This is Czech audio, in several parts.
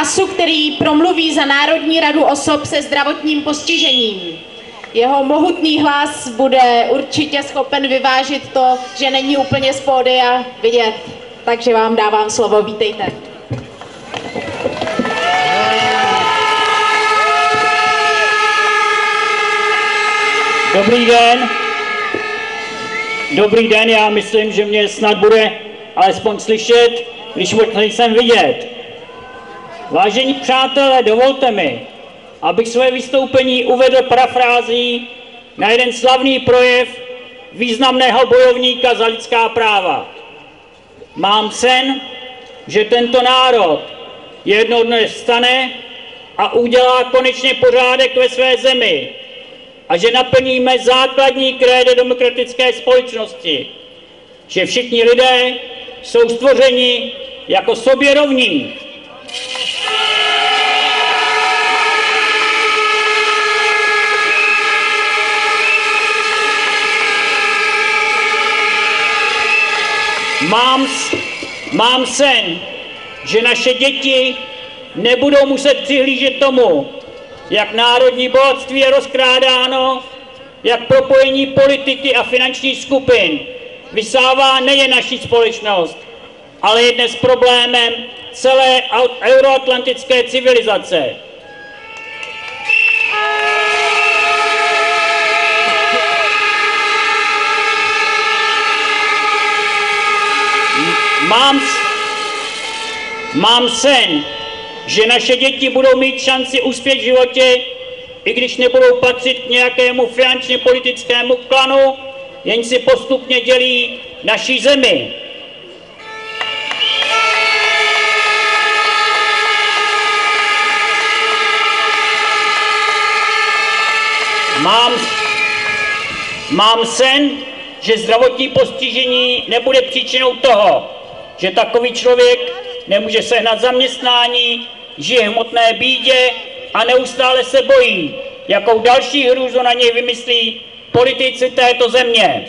hlasu, který promluví za Národní radu osob se zdravotním postižením. Jeho mohutný hlas bude určitě schopen vyvážit to, že není úplně z pódia vidět. Takže vám dávám slovo, vítejte. Dobrý den. Dobrý den, já myslím, že mě snad bude alespoň slyšet, když nejsem vidět. Vážení přátelé, dovolte mi, abych své vystoupení uvedl parafrází na jeden slavný projev významného bojovníka za lidská práva. Mám sen, že tento národ jednou dne vstane a udělá konečně pořádek ve své zemi a že naplníme základní krédo demokratické společnosti, že všichni lidé jsou stvořeni jako sobě rovní. Mám sen, že naše děti nebudou muset přihlížet tomu, jak národní bohatství je rozkrádáno, jak propojení politiky a finančních skupin vysává nejen naši společnost, ale je dnes problémem celé euroatlantické civilizace. Mám sen, že naše děti budou mít šanci uspět v životě, i když nebudou patřit k nějakému finančně politickému klanu, jen si postupně dělí naší zemi. Mám sen, že zdravotní postižení nebude příčinou toho, že takový člověk nemůže sehnat zaměstnání, žije v hmotné bídě a neustále se bojí, jakou další hrůzu na něj vymyslí politici této země.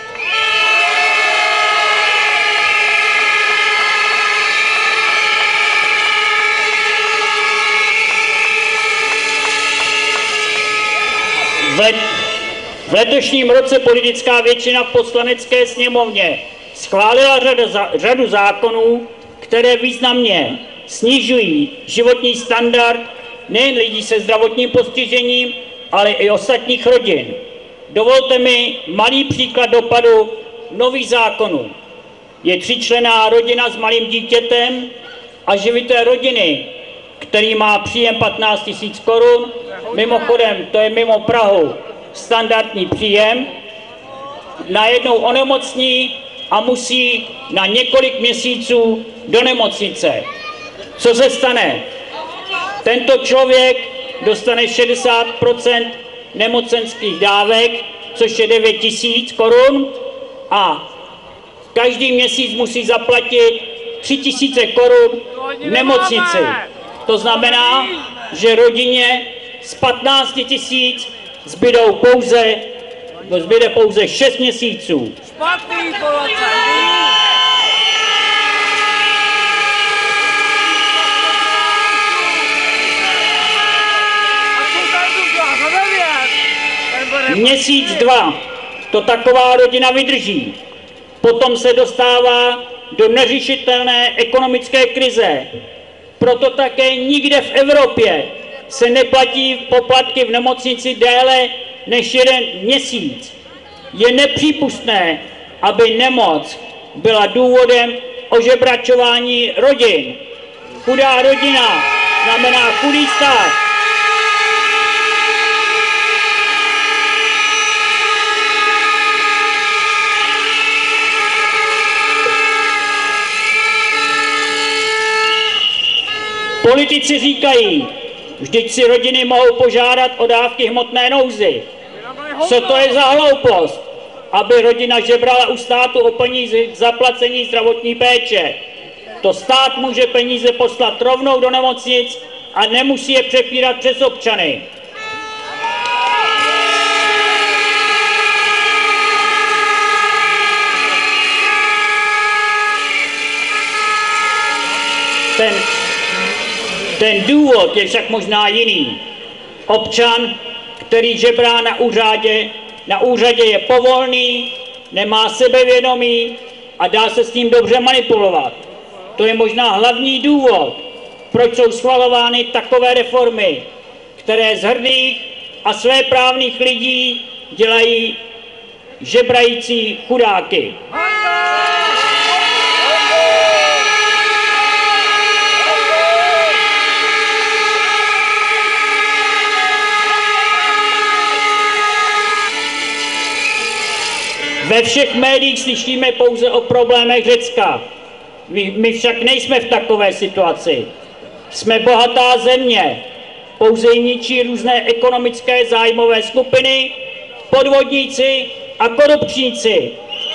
V letošním roce politická většina v Poslanecké sněmovně schválila řadu zákonů, které významně snižují životní standard nejen lidí se zdravotním postižením, ale i ostatních rodin. Dovolte mi malý příklad dopadu nových zákonů. Je 3členná rodina s malým dítětem a živitel rodiny, který má příjem 15 000 korun, mimochodem to je mimo Prahu standardní příjem, najednou onemocní a musí na několik měsíců do nemocnice. Co se stane? Tento člověk dostane 60% nemocenských dávek, což je 9 000 korun a každý měsíc musí zaplatit 3 000 korun v nemocnici. To znamená, že rodině z 15 000 zbyde pouze 6 měsíců. Měsíc, dva to taková rodina vydrží. Potom se dostává do neřešitelné ekonomické krize. Proto také nikde v Evropě se neplatí poplatky v nemocnici déle než 1 měsíc. Je nepřípustné, aby nemoc byla důvodem ožebračování rodin. Chudá rodina znamená chudý stát. Politici říkají, vždyť si rodiny mohou požádat o dávky hmotné nouzy. Co to je za hloupost, aby rodina žebrala u státu o peníze k zaplacení zdravotní péče? To stát může peníze poslat rovnou do nemocnic a nemusí je přepírat přes občany. Ten důvod je však možná jiný. Občan, který žebrá na úřadě je povolný, nemá sebevědomí a dá se s ním dobře manipulovat. To je možná hlavní důvod, proč jsou schvalovány takové reformy, které z hrdých a svéprávných lidí dělají žebrající chudáky. Ve všech médiích slyšíme pouze o problémech Řecka. My však nejsme v takové situaci. Jsme bohatá země, pouze ji ničí různé ekonomické zájmové skupiny, podvodníci a korupčníci.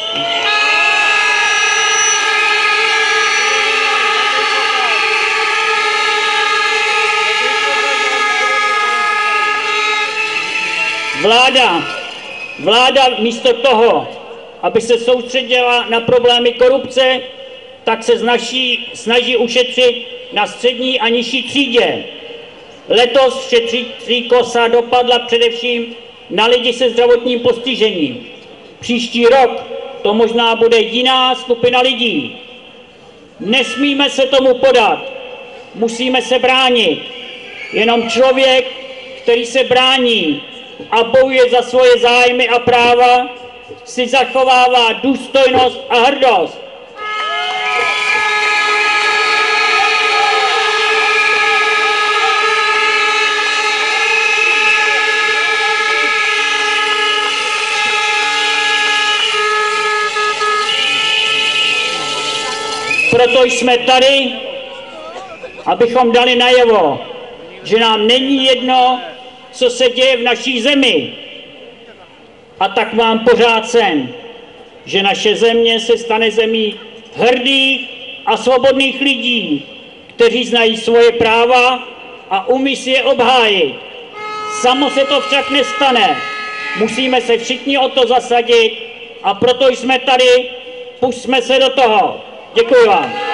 Vláda místo toho, aby se soustředila na problémy korupce, tak se snaží ušetřit na střední a nižší třídě. Letos šetřící kosa dopadla především na lidi se zdravotním postižením. Příští rok to možná bude jiná skupina lidí. Nesmíme se tomu podat, musíme se bránit. Jenom člověk, který se brání a bojuje za svoje zájmy a práva, si zachovává důstojnost a hrdost. Proto jsme tady, abychom dali najevo, že nám není jedno, co se děje v naší zemi. A tak mám pořád sen, že naše země se stane zemí hrdých a svobodných lidí, kteří znají svoje práva a umí si je obhájit. Samo se to však nestane. Musíme se všichni o to zasadit a proto jsme tady, pusťme se do toho. Děkuji vám.